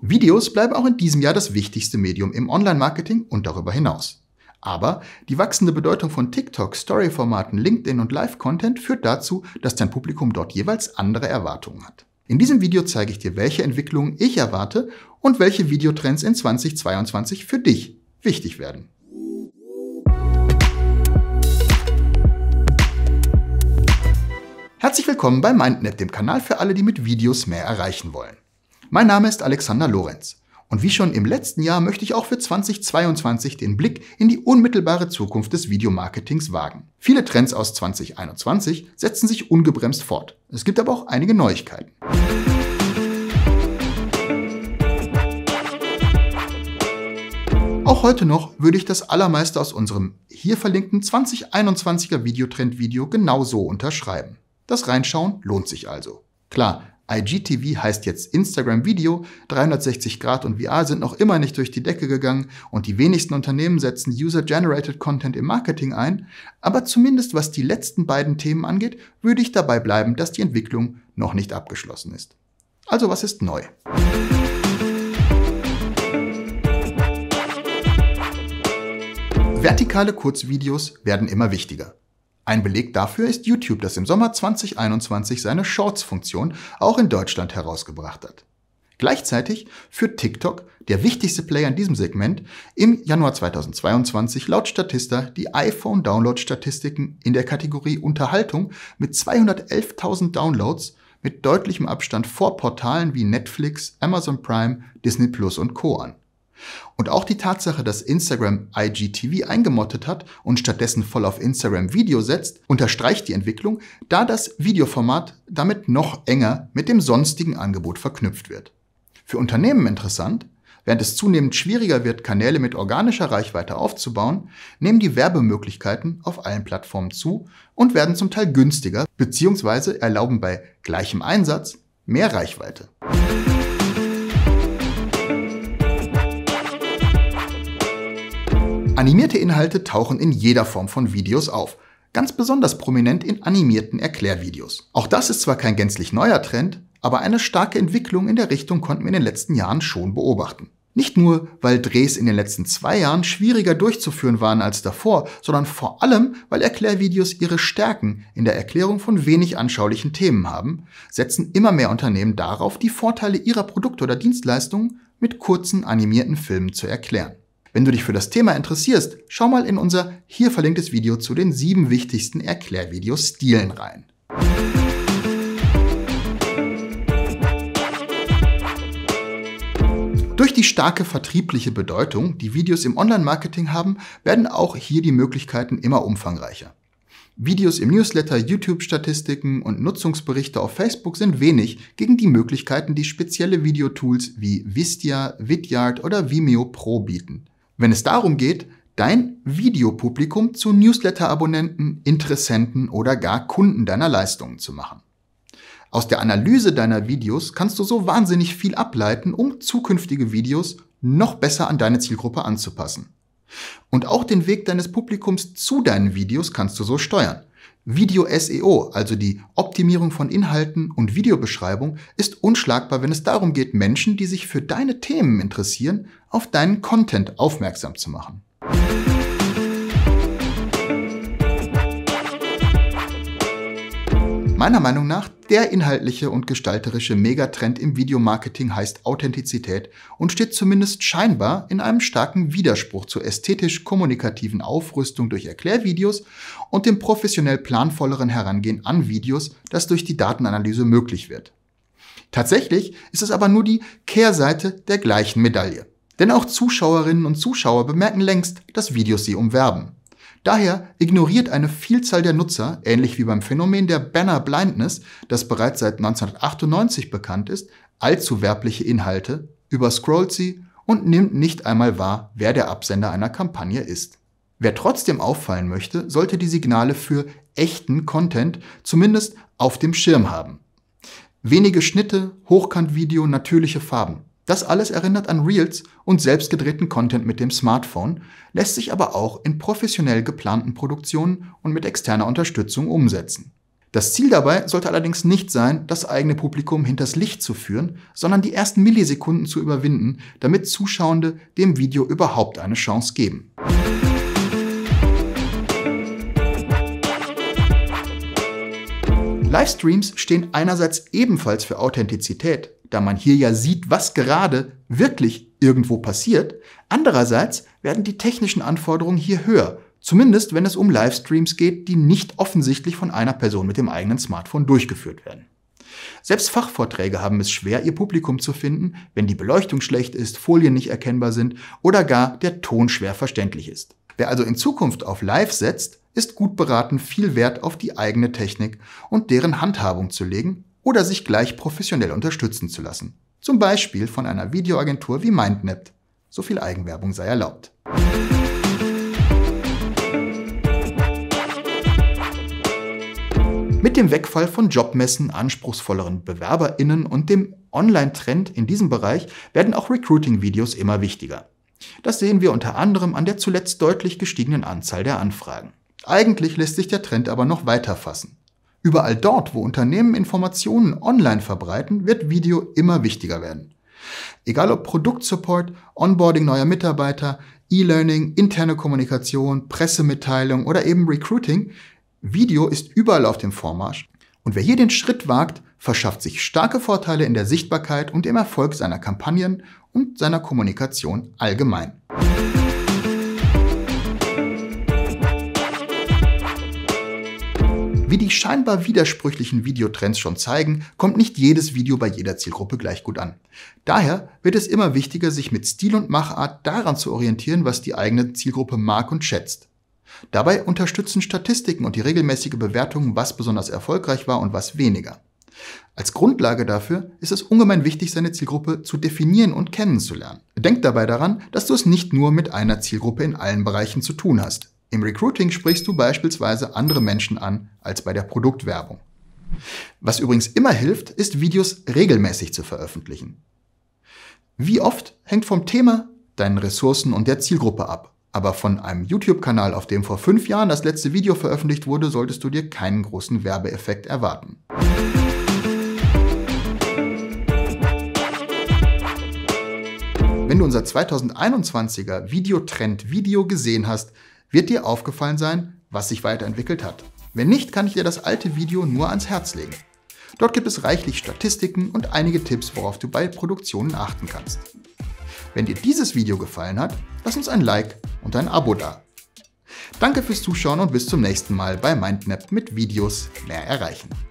Videos bleiben auch in diesem Jahr das wichtigste Medium im Online-Marketing und darüber hinaus. Aber die wachsende Bedeutung von TikTok, Story-Formaten, LinkedIn und Live-Content führt dazu, dass dein Publikum dort jeweils andere Erwartungen hat. In diesem Video zeige ich dir, welche Entwicklungen ich erwarte und welche Videotrends in 2022 für dich wichtig werden. Herzlich willkommen bei MindNet, dem Kanal für alle, die mit Videos mehr erreichen wollen. Mein Name ist Alexander Lorenz und wie schon im letzten Jahr möchte ich auch für 2022 den Blick in die unmittelbare Zukunft des Videomarketings wagen. Viele Trends aus 2021 setzen sich ungebremst fort. Es gibt aber auch einige Neuigkeiten. Auch heute noch würde ich das allermeiste aus unserem hier verlinkten 2021er Videotrend-Video genauso unterschreiben. Das Reinschauen lohnt sich also. Klar, IGTV heißt jetzt Instagram Video, 360 Grad und VR sind noch immer nicht durch die Decke gegangen und die wenigsten Unternehmen setzen User-Generated Content im Marketing ein, aber zumindest was die letzten beiden Themen angeht, würde ich dabei bleiben, dass die Entwicklung noch nicht abgeschlossen ist. Also was ist neu? Vertikale Kurzvideos werden immer wichtiger. Ein Beleg dafür ist YouTube, das im Sommer 2021 seine Shorts-Funktion auch in Deutschland herausgebracht hat. Gleichzeitig führt TikTok, der wichtigste Player in diesem Segment, im Januar 2022 laut Statista die iPhone-Download-Statistiken in der Kategorie Unterhaltung mit 211.000 Downloads mit deutlichem Abstand vor Portalen wie Netflix, Amazon Prime, Disney Plus und Co. an. Und auch die Tatsache, dass Instagram IGTV eingemottet hat und stattdessen voll auf Instagram Video setzt, unterstreicht die Entwicklung, da das Videoformat damit noch enger mit dem sonstigen Angebot verknüpft wird. Für Unternehmen interessant: Während es zunehmend schwieriger wird, Kanäle mit organischer Reichweite aufzubauen, nehmen die Werbemöglichkeiten auf allen Plattformen zu und werden zum Teil günstiger bzw. erlauben bei gleichem Einsatz mehr Reichweite. Animierte Inhalte tauchen in jeder Form von Videos auf, ganz besonders prominent in animierten Erklärvideos. Auch das ist zwar kein gänzlich neuer Trend, aber eine starke Entwicklung in der Richtung konnten wir in den letzten Jahren schon beobachten. Nicht nur, weil Drehs in den letzten 2 Jahren schwieriger durchzuführen waren als davor, sondern vor allem, weil Erklärvideos ihre Stärken in der Erklärung von wenig anschaulichen Themen haben, setzen immer mehr Unternehmen darauf, die Vorteile ihrer Produkte oder Dienstleistungen mit kurzen animierten Filmen zu erklären. Wenn du dich für das Thema interessierst, schau mal in unser hier verlinktes Video zu den 7 wichtigsten Erklärvideostilen rein. Durch die starke vertriebliche Bedeutung, die Videos im Online-Marketing haben, werden auch hier die Möglichkeiten immer umfangreicher. Videos im Newsletter, YouTube-Statistiken und Nutzungsberichte auf Facebook sind wenig gegen die Möglichkeiten, die spezielle Videotools wie Wistia, Vidyard oder Vimeo Pro bieten. Wenn es darum geht, dein Videopublikum zu Newsletter-Abonnenten, Interessenten oder gar Kunden deiner Leistungen zu machen. Aus der Analyse deiner Videos kannst du so wahnsinnig viel ableiten, um zukünftige Videos noch besser an deine Zielgruppe anzupassen. Und auch den Weg deines Publikums zu deinen Videos kannst du so steuern. Video-SEO, also die Optimierung von Inhalten und Videobeschreibung, ist unschlagbar, wenn es darum geht, Menschen, die sich für deine Themen interessieren, auf deinen Content aufmerksam zu machen. Meiner Meinung nach, der inhaltliche und gestalterische Megatrend im Videomarketing heißt Authentizität und steht zumindest scheinbar in einem starken Widerspruch zur ästhetisch-kommunikativen Aufrüstung durch Erklärvideos und dem professionell planvolleren Herangehen an Videos, das durch die Datenanalyse möglich wird. Tatsächlich ist es aber nur die Kehrseite der gleichen Medaille. Denn auch Zuschauerinnen und Zuschauer bemerken längst, dass Videos sie umwerben. Daher ignoriert eine Vielzahl der Nutzer, ähnlich wie beim Phänomen der Banner Blindness, das bereits seit 1998 bekannt ist, allzu werbliche Inhalte, überscrollt sie und nimmt nicht einmal wahr, wer der Absender einer Kampagne ist. Wer trotzdem auffallen möchte, sollte die Signale für echten Content zumindest auf dem Schirm haben. Wenige Schnitte, Hochkantvideo, natürliche Farben. Das alles erinnert an Reels und selbstgedrehten Content mit dem Smartphone, lässt sich aber auch in professionell geplanten Produktionen und mit externer Unterstützung umsetzen. Das Ziel dabei sollte allerdings nicht sein, das eigene Publikum hinters Licht zu führen, sondern die ersten Millisekunden zu überwinden, damit Zuschauende dem Video überhaupt eine Chance geben. Livestreams stehen einerseits ebenfalls für Authentizität, da man hier ja sieht, was gerade wirklich irgendwo passiert. Andererseits werden die technischen Anforderungen hier höher, zumindest wenn es um Livestreams geht, die nicht offensichtlich von einer Person mit dem eigenen Smartphone durchgeführt werden. Selbst Fachvorträge haben es schwer, ihr Publikum zu finden, wenn die Beleuchtung schlecht ist, Folien nicht erkennbar sind oder gar der Ton schwer verständlich ist. Wer also in Zukunft auf Live setzt, ist gut beraten, viel Wert auf die eigene Technik und deren Handhabung zu legen oder sich gleich professionell unterstützen zu lassen. Zum Beispiel von einer Videoagentur wie MindNapped. So viel Eigenwerbung sei erlaubt. Mit dem Wegfall von Jobmessen, anspruchsvolleren BewerberInnen und dem Online-Trend in diesem Bereich werden auch Recruiting-Videos immer wichtiger. Das sehen wir unter anderem an der zuletzt deutlich gestiegenen Anzahl der Anfragen. Eigentlich lässt sich der Trend aber noch weiter fassen. Überall dort, wo Unternehmen Informationen online verbreiten, wird Video immer wichtiger werden. Egal ob Produktsupport, Onboarding neuer Mitarbeiter, E-Learning, interne Kommunikation, Pressemitteilung oder eben Recruiting, Video ist überall auf dem Vormarsch. Und wer hier den Schritt wagt, verschafft sich starke Vorteile in der Sichtbarkeit und im Erfolg seiner Kampagnen und seiner Kommunikation allgemein. Wie die scheinbar widersprüchlichen Videotrends schon zeigen, kommt nicht jedes Video bei jeder Zielgruppe gleich gut an. Daher wird es immer wichtiger, sich mit Stil und Machart daran zu orientieren, was die eigene Zielgruppe mag und schätzt. Dabei unterstützen Statistiken und die regelmäßige Bewertung, was besonders erfolgreich war und was weniger. Als Grundlage dafür ist es ungemein wichtig, seine Zielgruppe zu definieren und kennenzulernen. Denk dabei daran, dass du es nicht nur mit einer Zielgruppe in allen Bereichen zu tun hast. Im Recruiting sprichst du beispielsweise andere Menschen an als bei der Produktwerbung. Was übrigens immer hilft, ist Videos regelmäßig zu veröffentlichen. Wie oft hängt vom Thema, deinen Ressourcen und der Zielgruppe ab. Aber von einem YouTube-Kanal, auf dem vor 5 Jahren das letzte Video veröffentlicht wurde, solltest du dir keinen großen Werbeeffekt erwarten. Wenn du unser 2021er Videotrend-Video gesehen hast, wird dir aufgefallen sein, was sich weiterentwickelt hat. Wenn nicht, kann ich dir das alte Video nur ans Herz legen. Dort gibt es reichlich Statistiken und einige Tipps, worauf du bei Produktionen achten kannst. Wenn dir dieses Video gefallen hat, lass uns ein Like und ein Abo da. Danke fürs Zuschauen und bis zum nächsten Mal bei MindNapped mit Videos mehr erreichen.